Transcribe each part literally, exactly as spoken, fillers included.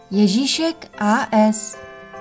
Ježíšek A S.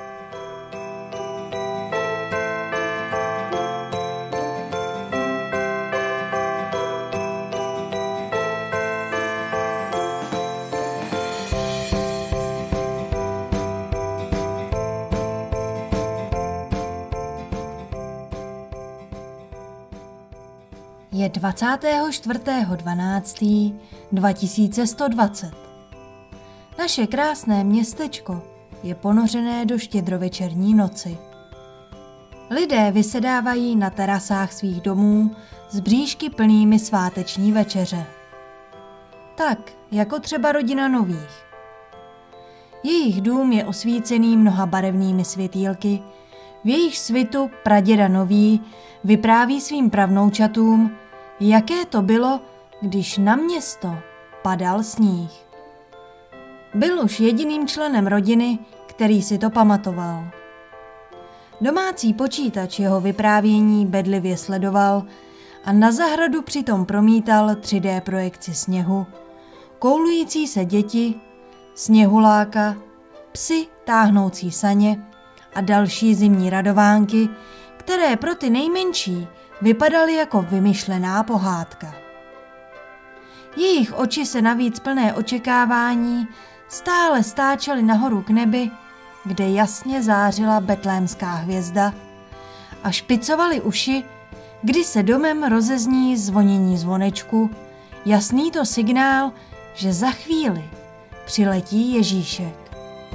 Je dvacátého čtvrtého dvanáctého dva tisíce sto dvacet. Naše krásné městečko je ponořené do štědrovečerní noci. Lidé vysedávají na terasách svých domů s bříšky plnými sváteční večeře. Tak, jako třeba rodina Nových. Jejich dům je osvícený mnoha barevnými světýlky, v jejich svitu praděda Nový vypráví svým pravnoučatům, jaké to bylo, když na město padal sníh. Byl už jediným členem rodiny, který si to pamatoval. Domácí počítač jeho vyprávění bedlivě sledoval a na zahradu přitom promítal tři dé projekci sněhu, koulující se děti, sněhuláka, psy táhnoucí saně a další zimní radovánky, které pro ty nejmenší vypadaly jako vymyšlená pohádka. Jejich oči se navíc plné očekávání stále stáčely nahoru k nebi, kde jasně zářila betlémská hvězda, a špicovaly uši, kdy se domem rozezní zvonění zvonečku, jasný to signál, že za chvíli přiletí Ježíšek.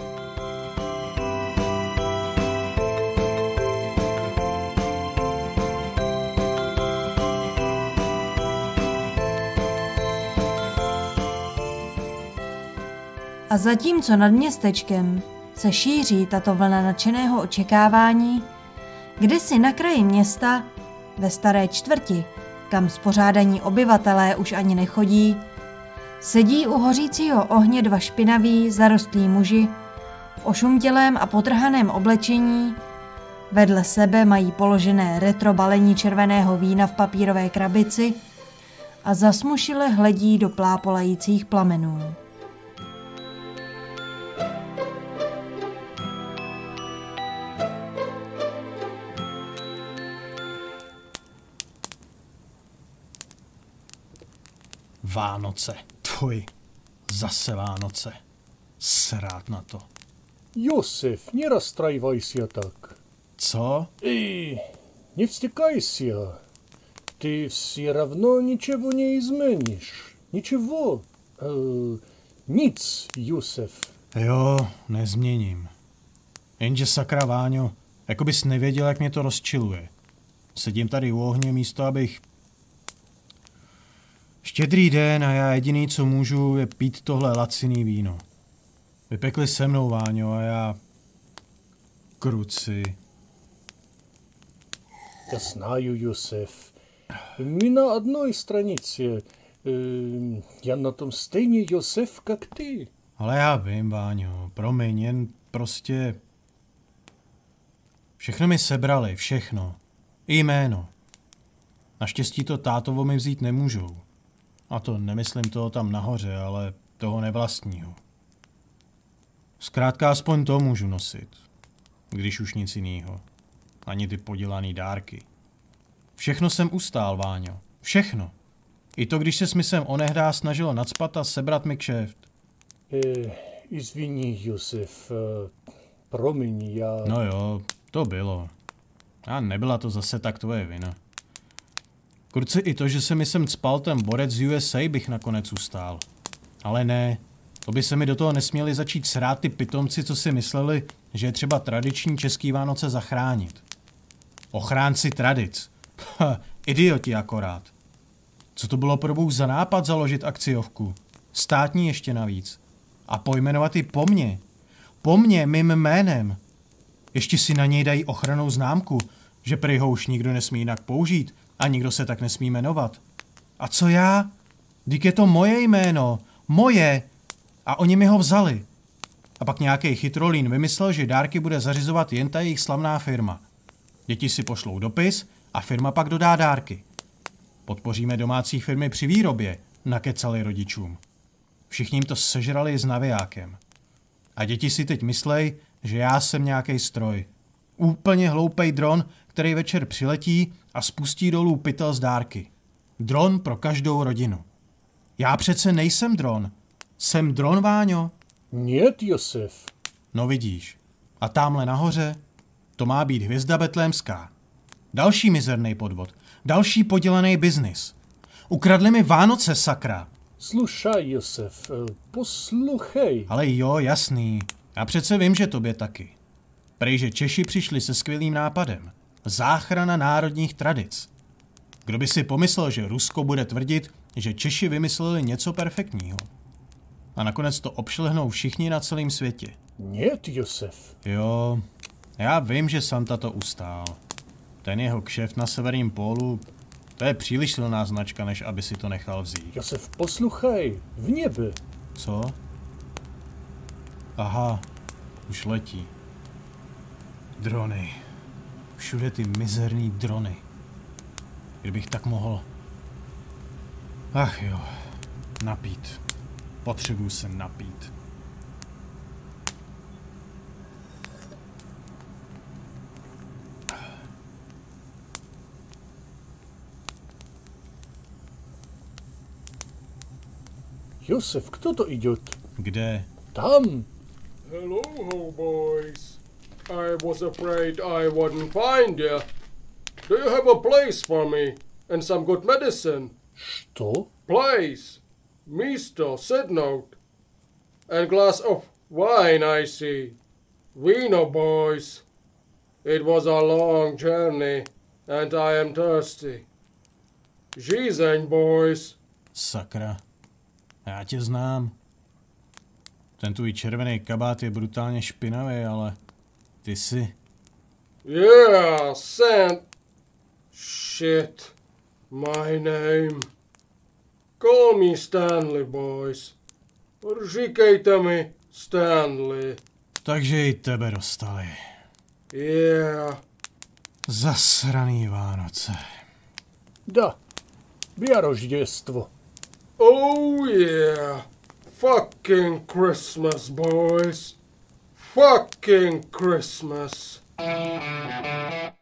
A zatímco nad městečkem se šíří tato vlna nadšeného očekávání, kdysi na kraji města, ve staré čtvrti, kam spořádaní obyvatelé už ani nechodí, sedí u hořícího ohně dva špinaví, zarostlí muži v ošumtělém a potrhaném oblečení. Vedle sebe mají položené retro balení červeného vína v papírové krabici a zasmušile hledí do plápolajících plamenů. Vánoce, tvoj, zase Vánoce. Srát na to. Josef, не расстраивайся так. Co? Эй, не встекайся. Ты все равно ничего не изменишь. Ничего. Э, nic, Josef. Jo, nezměním. Jenže sakra, Váňo, jako bys nevěděl, jak mě to rozčiluje. Sedím tady u ohně místo, abych... Štědrý den a já jediný, co můžu, je pít tohle laciný víno. Vypekli se mnou, Váňo, a já... Kruci. Я знаю, Josef. Мы на одной странице. Э, я на том stejně, Josef, как ty. Ale já vím, Váňo, promiň, jen prostě... Všechno mi sebrali, všechno. I jméno. Naštěstí to tátovo mi vzít nemůžou. A to nemyslím toho tam nahoře, ale toho nevlastního. Zkrátka aspoň to můžu nosit, když už nic jinýho. Ani ty podělaný dárky. Všechno jsem ustál, Váňo. Všechno. I to, když se s misem onehdá snažilo nacpat a sebrat mi kšeft. Eh, извини, Josef. Eh, promiň, já... No jo, to bylo. A nebyla to zase tak tvoje vina. Kurci, i to, že se mi sem cpal ten borec z U S A, bych nakonec ustál. Ale ne, to by se mi do toho nesměli začít srát ty pitomci, co si mysleli, že je třeba tradiční český Vánoce zachránit. Ochránci tradic. Ha, idioti akorát. Co to bylo pro bůh za nápad založit akciovku? Státní ještě navíc. A pojmenovat ji po mně. Po mně, mým jménem. Ještě si na něj dají ochrannou známku, že prý ho už nikdo nesmí jinak použít a nikdo se tak nesmí jmenovat. A co já? Dík je to moje jméno. Moje. A oni mi ho vzali. A pak nějaký chytrolín vymyslel, že dárky bude zařizovat jen ta jejich slavná firma. Děti si pošlou dopis a firma pak dodá dárky. Podpoříme domácí firmy při výrobě, nakecali rodičům. Všichni jim to sežrali s navijákem. A A děti si teď myslej, že já jsem nějaký stroj. Úplně hloupej dron, který večer přiletí a spustí dolů pytel z dárky. Dron pro každou rodinu. Já přece nejsem dron. Jsem dron, Váňo. Нет, Josef. No vidíš. A támhle nahoře, to má být hvězda betlémská. Další mizerný podvod. Další podělaný biznis. Ukradli mi Vánoce, sakra. Slušaj, Josef, posluchej. Ale jo, jasný. Já přece vím, že tobě taky. Prej, že Češi přišli se skvělým nápadem. Záchrana národních tradic. Kdo by si pomyslel, že Rusko bude tvrdit, že Češi vymysleli něco perfektního. A nakonec to obšlehnou všichni na celém světě. Нет, Josef. Jo, já vím, že Santa to ustál. Ten jeho kšeft na severním pólu, to je příliš silná značka, než aby si to nechal vzít. Josef, posluchaj, v nebe. Co? Aha, už letí. Drony. Všude ty mizerný drony. Kdybych tak mohl... Ach jo, napít. Potřebuju se napít. Josef, kdo to idет? Kde? Tam. Hello, ho boys. I was afraid I wouldn't find you. Do you have a place for me and some good medicine? Что? Place, místo, sednout, and glass of wine, I see. Vino, boys. It was a long journey, and I am thirsty. Žízeň, boys. Sakra. Já tě znám. Ten tvůj červený kabát je brutálně špinavý, ale ty jsi... Yeah, Sand... Shit. My name. Call me Stanley, boys. Říkejte mi Stanley. Takže i tebe dostali. Yeah. Zasraný Vánoce. Da. Bia Rožděstvo. Oh yeah. Fucking Christmas, boys. Fucking Christmas.